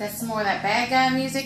That's some more of that bad guy music.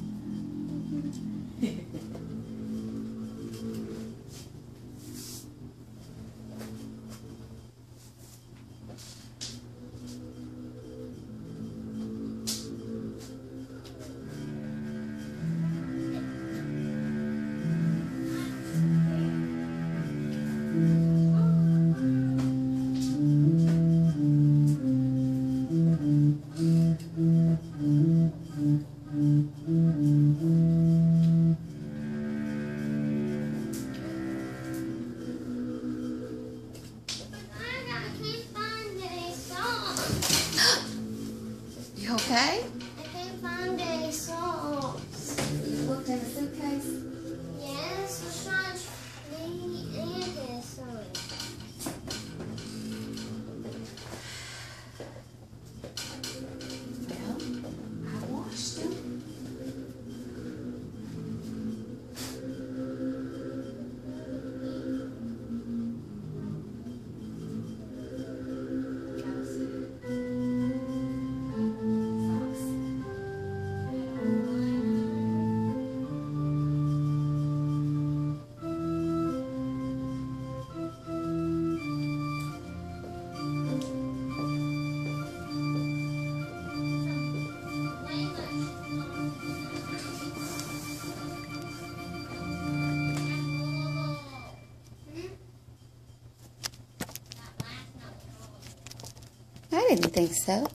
You okay? I can't find any songs. You looked in the suitcase? Yes, I'm trying to read this song. Well, I washed them. I didn't think so.